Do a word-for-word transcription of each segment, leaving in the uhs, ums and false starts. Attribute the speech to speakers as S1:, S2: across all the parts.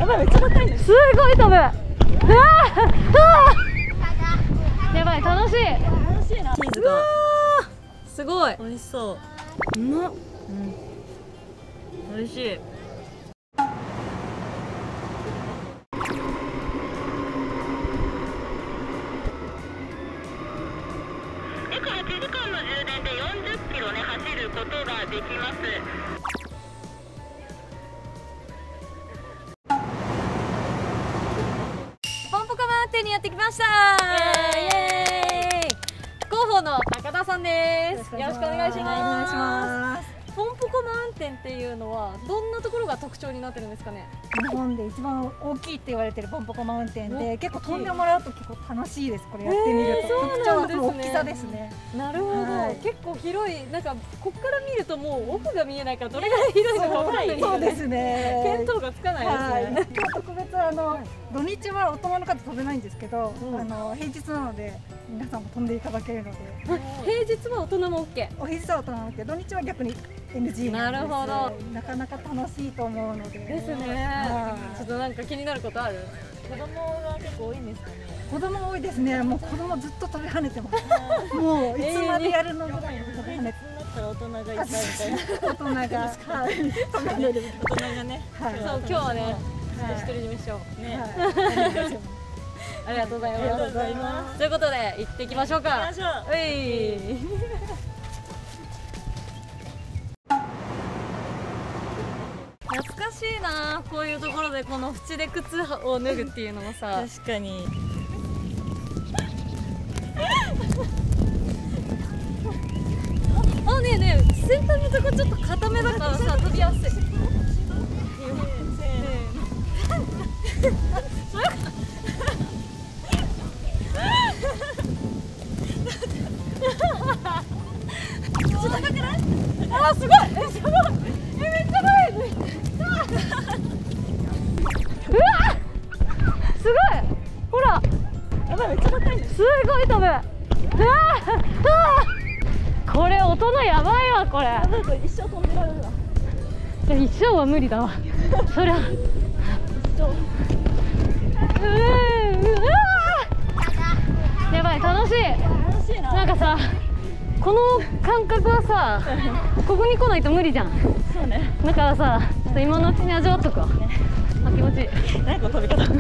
S1: やばい、めっちゃ高いね。
S2: すごい飛ぶ。うわー、やばい、楽しい。
S1: 楽しいな。チーズが
S2: すごい。
S1: 美味しそう。
S2: うまっ。
S1: うん。美味しい。
S3: 約はちじかんの充電でよんじゅっキロね走ることができます。
S2: ポンポコマウンテンにやってきました。イエーイ。広報の高田さんです。よろしくお願いします。ポンポコマウンテンっていうのはどんなところが特徴になってるんですかね。
S4: 日本で一番大きいって言われてるポンポコマウンテンで、結構飛んでもらうと結構楽しいです。これやってみると、特徴はその大きさですね。
S2: なるほど、はい、結構広い。なんかここから見るともう奥が見えないからどれぐらい広いのか分からないですよね。
S4: そうですね。
S2: 見当がつかないですね。
S4: はい、今日特別あの、はい、土日は大人の方飛べないんですけど、うん、あの平日なので皆さんも飛んでいただけるので。
S2: 平日は大人も オーケー。
S4: お平日は大人も オーケー、土日は逆に エヌジー なんです。なるほど。なかなか楽しいと思うので。
S2: ですね。ちょっとなんか気になることある？
S1: 子供が結構多いんですかね。
S4: 子供多いですね。もう子供ずっと飛び跳ねてます。もういつまでやるのぐらい飛び跳ねて。
S1: 大人がいっぱいみたいな。
S4: 大人が、はい、飛び跳ねる。
S1: 大人がね。
S2: はい。そう、今日はね、独り占めしよう。ね。ありがとうございます。ありがとうございます。ということで行ってきましょうか。
S1: 行きましょう。
S2: うい。懐かしいな、こういうところでこの縁で靴を脱ぐっていうのもさ。
S1: 確かに。
S2: あ、ねえねえ、先端のとこちょっと固めだからさ、飛びやすい。高くない？あ、すごい。え、すごい。え、めっちゃ高い。うわ、すごい。ほら。
S1: やばい、めっちゃ高いね。
S2: すごい飛ぶ。うわ、うわ。これ大人やばいわ、これ。
S1: なんか一生飛んでられるわ。
S2: いや、一生は無理だわ。そりゃ。一生。うわ。やばい、楽しい。
S1: 楽しいな。
S2: なんかさ。この感覚はさ、ここに来ないと無理じゃん。
S1: そうね。
S2: だからさ、ちょっと今のうちに味わっとくわ。ね、あ、気持ちいい。
S1: 何この飛び方。え、なんか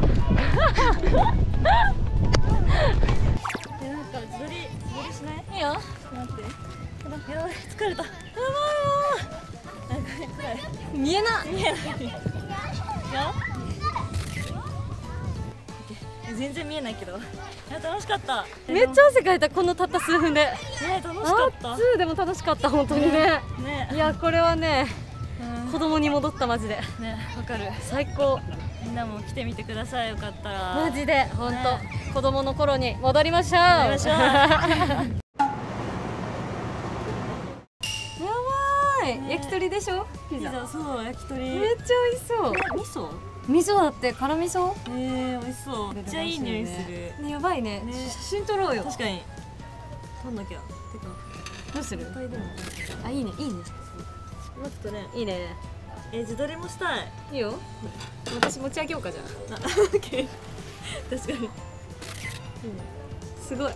S1: 自撮り、自撮りしない？いいよ。待って。やばい、疲れた。やばいよ。なんか暗い。
S2: 見えな。
S1: 見えない。いや。全然見えないけど。いや、楽しかった。
S2: めっちゃ汗かいた、このたった数分で。
S1: ね、楽しかった。
S2: あっつーでも楽しかった、本当にね。
S1: ね。
S2: いや、これはね、子供に戻ったマジで。
S1: ね、わかる。
S2: 最高。
S1: みんなも来てみてください。よかったら。
S2: マジで、本当、子供の頃に戻りましょう。
S1: 戻りましょう。
S2: 焼き鳥でしょ？ピザ。
S1: ピザ、そう、焼き鳥。
S2: めっちゃ美味しそう。
S1: 味噌？
S2: 味噌だって、辛味噌？
S1: ええ、美味しそう。めっちゃいい匂いする。
S2: ね、やばいね。写真撮ろうよ。
S1: 確かに。撮んなきゃ。てか、
S2: どうする？あ、いいね、いいね。
S1: 待ってね。
S2: いいね。
S1: え、自撮りもしたい。
S2: いいよ。私持ち上げようかじゃあ。
S1: あ、オッケー。確かに。
S2: すごい。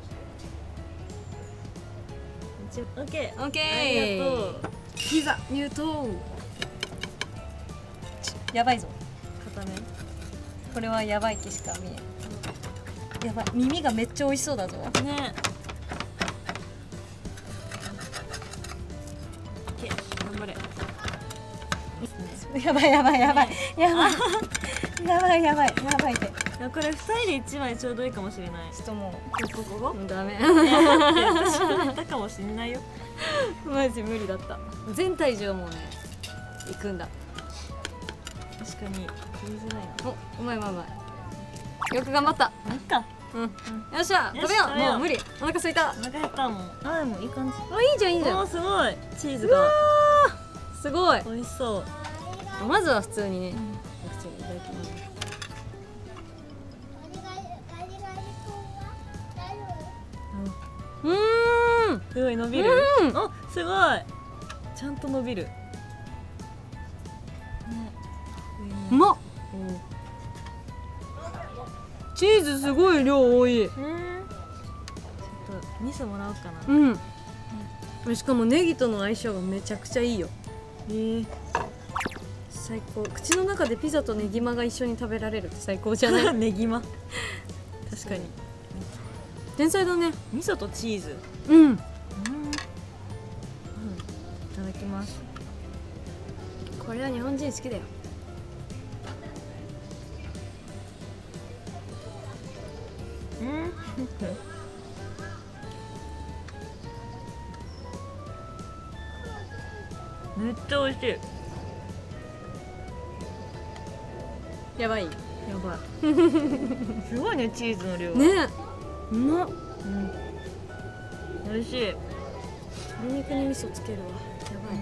S1: オッケー。
S2: オッケー。
S1: ありがとう。
S2: ピザ入刀。やばいぞ。
S1: 固め。
S2: これはやばい気しか見え。やばい。耳がめっちゃ美味しそうだぞ。
S1: ね。オッケー。頑張れ。
S2: やばいやばいやばいやばいやばいやばいやばいって。
S1: これ二人で一枚ちょうどいいかもしれない。
S2: ちょっとも
S1: うこここ
S2: ダメ。
S1: 私だったかもしれないよ。
S2: マジ無理だった。全体重もうね行くんだ。
S1: 確かに言いづらいな。
S2: お、うまいうまいうまい。よく頑張った。
S1: いっか。
S2: うん。よっしゃ、食べよう。もう無理。お腹空いた。
S1: お腹減ったもん。あ、でもいい感じ。
S2: あ、いいじゃんいいじゃん。
S1: お、すごい。チーズが。
S2: すごい。
S1: 美味しそう。
S2: まずは普通にね。普通にいただきます。うん。
S1: すごい伸びる。あ、すごい。ちゃんと伸びる。
S2: うまっ。 チーズすごい量多い。
S1: うん、ちょっと味噌もらおうかな。
S2: うん、しかもネギとの相性がめちゃくちゃいいよ。
S1: えー、
S2: 最高。口の中でピザとネギマが一緒に食べられるって最高じゃない？
S1: ネギマ。
S2: 確かに天才だね。
S1: 味噌とチーズ。
S2: うん、うん、
S1: いただきます。
S2: これは日本人好きだよ。
S1: めっちゃ美味しい。
S2: やばい。
S1: やばい。すごいね、チーズの量。
S2: ねえ、うまっ。
S1: うん。美味しい。
S2: 鶏肉に味噌つけるわ。やばい。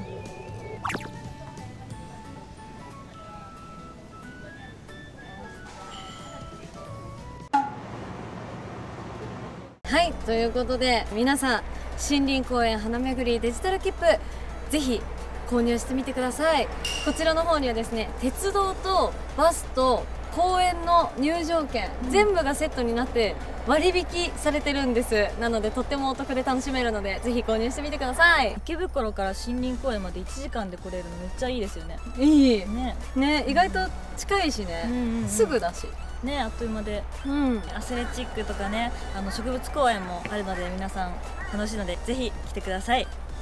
S2: はい、ということで皆さん森林公園花めぐりデジタル切符ぜひ購入してみてください。こちらの方にはですね、鉄道とバスと公園の入場券、うん、全部がセットになって割引されてるんです。なのでとってもお得で楽しめるのでぜひ購入してみてください。
S1: 池袋から森林公園までいちじかんで来れるのめっちゃいいですよね。
S2: いい
S1: ね。
S2: ね、意外と近いしね、
S1: うんうんうん、
S2: すぐだし
S1: ね、あっという間で、
S2: うん、
S1: アスレチックとかね、あの植物公園もあるので皆さん楽しいのでぜひ来てください。